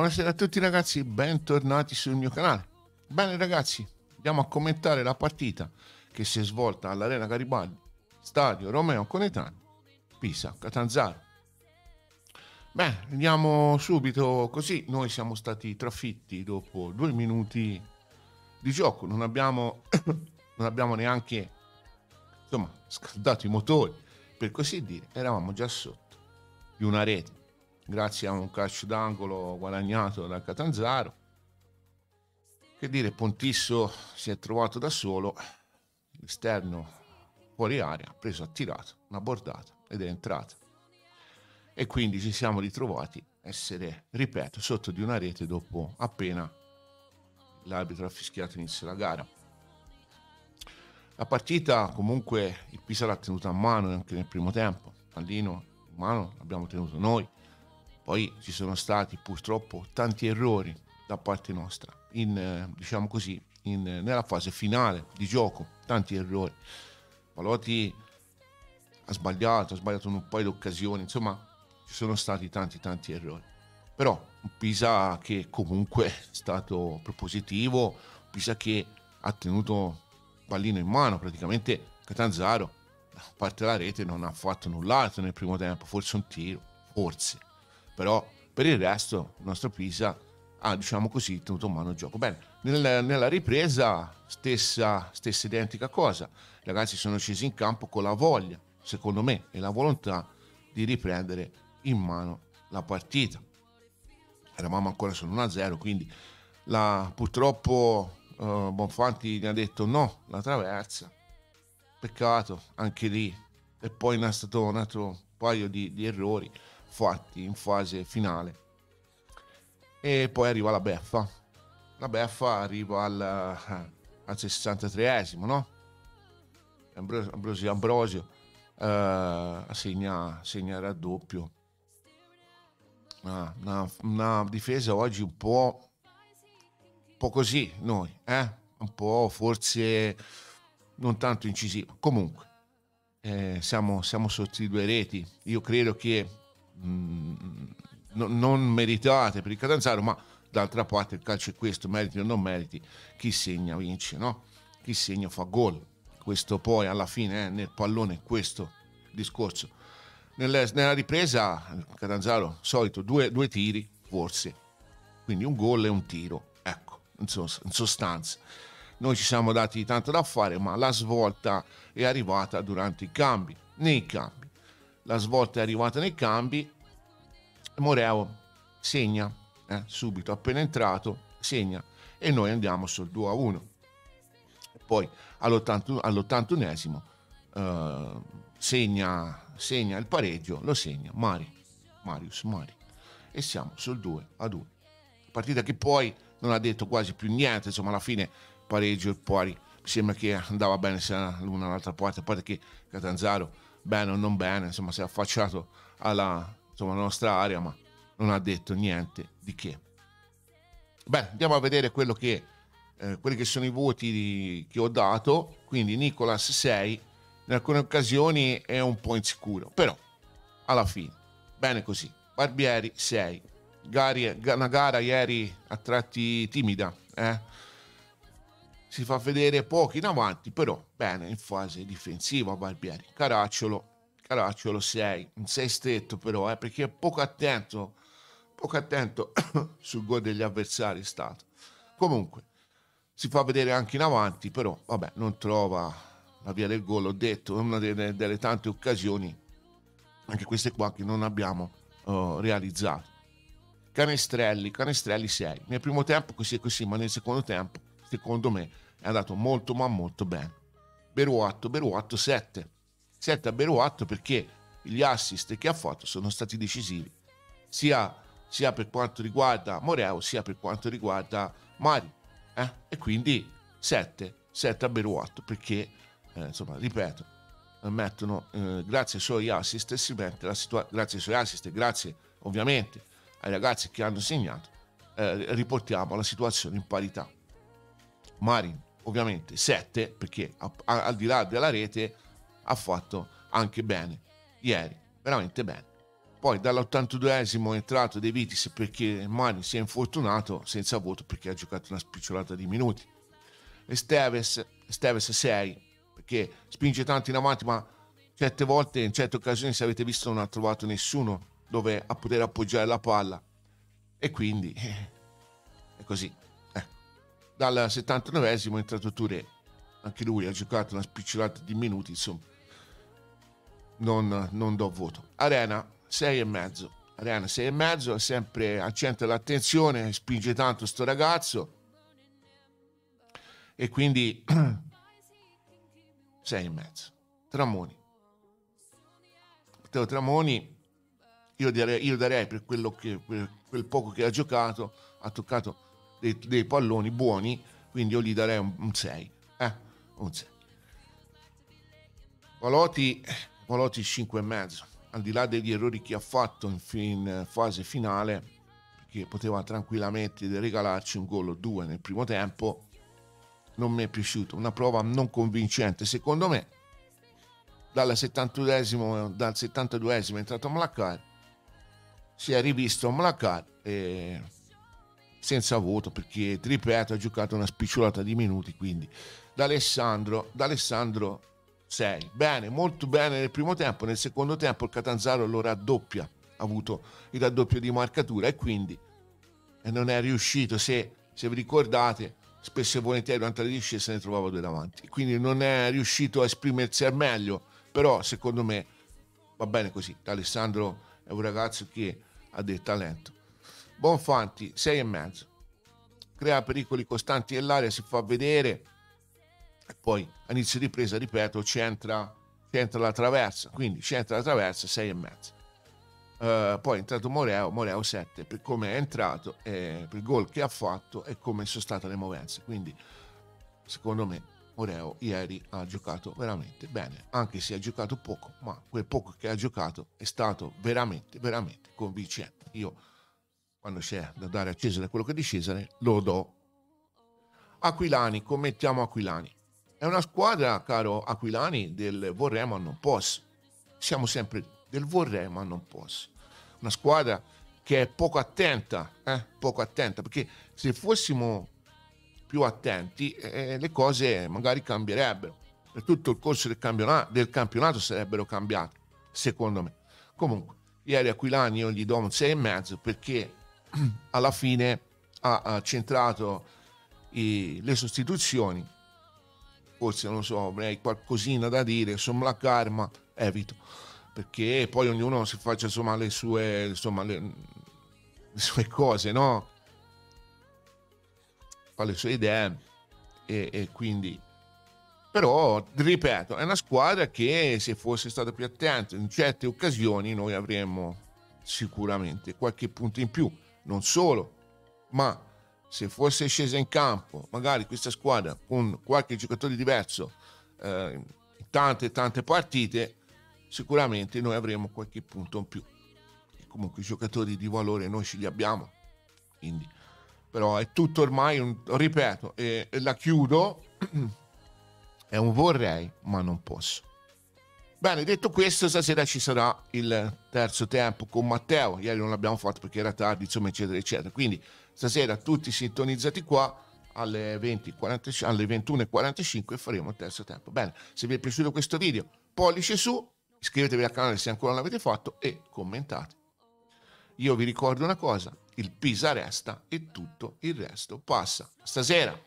Buonasera a tutti ragazzi, bentornati sul mio canale. Bene ragazzi, andiamo a commentare la partita che si è svolta all'Arena Garibaldi, stadio Romeo Conetani, Pisa, Catanzaro. Beh, andiamo subito così. Noi siamo stati trafitti dopo 2 minuti di gioco, non abbiamo neanche scaldato i motori, per così dire. Eravamo già sotto di una rete grazie a un calcio d'angolo guadagnato dal Catanzaro. Che dire, Pontisso si è trovato da solo, l'esterno fuori area, ha preso, ha tirato una bordata ed è entrata. E quindi ci siamo ritrovati a essere, ripeto, sotto di una rete dopo appena l'arbitro ha fischiato inizio la gara. La partita comunque il Pisa l'ha tenuta a mano anche nel primo tempo, pallino in mano l'abbiamo tenuto noi. Poi ci sono stati purtroppo tanti errori da parte nostra, nella fase finale di gioco, tanti errori. Palotti ha sbagliato in un paio di occasioni, insomma ci sono stati tanti errori. Però un Pisa che comunque è stato propositivo, un Pisa che ha tenuto pallino in mano, praticamente Catanzaro, a parte la rete, non ha fatto null'altro nel primo tempo, forse un tiro, forse. Però per il resto il nostro Pisa ha, tenuto in mano il gioco. Bene, nella ripresa stessa identica cosa. I ragazzi sono scesi in campo con la voglia, secondo me, e la volontà di riprendere in mano la partita. Eravamo ancora solo 1-0, quindi purtroppo Bonfanti gli ha detto no, la traversa. Peccato, anche lì. E poi è stato un altro paio di errori fatti in fase finale. E poi arriva la beffa. La beffa arriva al 63esimo, no? Ambrosio segna il raddoppio. Una difesa oggi un po' così noi, un po' forse non tanto incisiva. Comunque siamo sotto i 2 reti. Io credo che non meritate per il Catanzaro, ma d'altra parte il calcio è questo, meriti o non meriti, chi segna vince, no? Chi segna fa gol. Questo poi alla fine nel pallone è questo discorso. Nella ripresa il Catanzaro solito due tiri forse, quindi un gol e un tiro, ecco, in sostanza. Noi ci siamo dati tanto da fare, ma la svolta è arrivata durante nei cambi. La svolta è arrivata nei cambi. Moreo segna subito, appena entrato segna, e noi andiamo sul 2-1. Poi all'81esimo segna il pareggio, lo segna Marius Mari, e siamo sul 2-2. Partita che poi non ha detto quasi più niente, insomma alla fine pareggio e poi mi sembra che andava bene sia l'una all'altra parte, a parte che Catanzaro bene o non bene, insomma si è affacciato alla nostra area, ma non ha detto niente di che. Bene, andiamo a vedere quelli che sono i voti che ho dato. Quindi Nicolas 6, in alcune occasioni è un po' insicuro, però alla fine bene così. Barbieri 6, una gara ieri a tratti timida, si fa vedere poco in avanti, però bene in fase difensiva Barbieri. Caracciolo 6, un 6 stretto però, perché è poco attento sul gol degli avversari è stato. Comunque si fa vedere anche in avanti, però vabbè, non trova la via del gol, ho detto, è una delle tante occasioni, anche queste qua, che non abbiamo realizzato. Canestrelli 6, nel primo tempo così, ma nel secondo tempo secondo me è andato molto ma molto bene. Beruatto 7 a Beruatto, perché gli assist che ha fatto sono stati decisivi sia per quanto riguarda Moreo sia per quanto riguarda Mari, e quindi 7 a Beruatto, perché ripeto, mettono grazie ai suoi assist si mette grazie ai suoi assist e grazie ovviamente ai ragazzi che hanno segnato, riportiamo la situazione in parità. Marin ovviamente 7, perché al di là della rete ha fatto anche bene ieri, veramente bene. Poi dall'82esimo è entrato De Vitis perché Mani si è infortunato, senza voto perché ha giocato una spicciolata di minuti. Esteves 6 perché spinge tanto in avanti, ma certe volte, in certe occasioni, se avete visto, non ha trovato nessuno dove a poter appoggiare la palla, e quindi è così. Dal 79esimo è entrato Touré, anche lui ha giocato una spicciolata di minuti, insomma non do voto. Arena 6,5. Arena 6,5, è sempre al centro dell'attenzione, spinge tanto sto ragazzo, e quindi 6,5. Tramoni. Matteo Tramoni, io darei per quel poco che ha giocato, ha toccato dei palloni buoni, quindi io gli darei un 6. Un 6. Paloti 5,5. Al di là degli errori che ha fatto in fase finale, perché poteva tranquillamente regalarci un gol o due nel primo tempo, non mi è piaciuto, una prova non convincente secondo me. Dal 72esimo è entrato Mlakar, si è rivisto Mlakar senza voto perché, ti ripeto, ha giocato una spicciolata di minuti, quindi D'Alessandro 6. Bene, molto bene nel primo tempo. Nel secondo tempo il Catanzaro lo raddoppia, ha avuto il raddoppio di marcatura, e quindi non è riuscito, se vi ricordate, spesso e volentieri durante la discesa ne trovava due davanti, quindi non è riuscito a esprimersi al meglio, però secondo me va bene così. Alessandro è un ragazzo che ha del talento. Bonfanti 6,5, crea pericoli costanti nell'area, si fa vedere, e poi a inizio di ripresa, ripeto, c'entra la traversa, quindi c'entra la traversa 6,5. Poi è entrato Moreo 7 per come è entrato, per il gol che ha fatto e come sono state le movenze, quindi secondo me Moreo ieri ha giocato veramente bene, anche se ha giocato poco, ma quel poco che ha giocato è stato veramente veramente convincente. Io, quando c'è da dare a Cesare quello che è di Cesare, lo do. Aquilani, commentiamo Aquilani. È una squadra, caro Aquilani, del vorrei ma non posso. Siamo sempre del vorrei ma non posso. Una squadra che è poco attenta, perché se fossimo più attenti le cose magari cambierebbero. Per tutto il corso del campionato sarebbero cambiate, secondo me. Comunque, ieri Aquilani io gli do un 6,5 perché alla fine ha centrato le sostituzioni. Forse, non lo so, avrei qualcosina da dire su Mlakar, ma evito, perché poi ognuno si faccia insomma le sue cose, no? Fa le sue idee, e quindi, però ripeto, è una squadra che, se fosse stata più attenta in certe occasioni, noi avremmo sicuramente qualche punto in più. Non solo, ma se fosse scesa in campo magari questa squadra con qualche giocatore diverso in tante partite, sicuramente noi avremo qualche punto in più. E comunque i giocatori di valore noi ce li abbiamo, quindi, però è tutto ormai ripeto, e la chiudo, è un vorrei ma non posso. Bene, detto questo, stasera ci sarà il terzo tempo con Matteo. Ieri non l'abbiamo fatto perché era tardi, insomma, eccetera eccetera, quindi stasera tutti sintonizzati qua alle 21:45 faremo il terzo tempo. Bene, se vi è piaciuto questo video, pollice su, iscrivetevi al canale se ancora non l'avete fatto e commentate. Io vi ricordo una cosa: il Pisa resta e tutto il resto passa. Stasera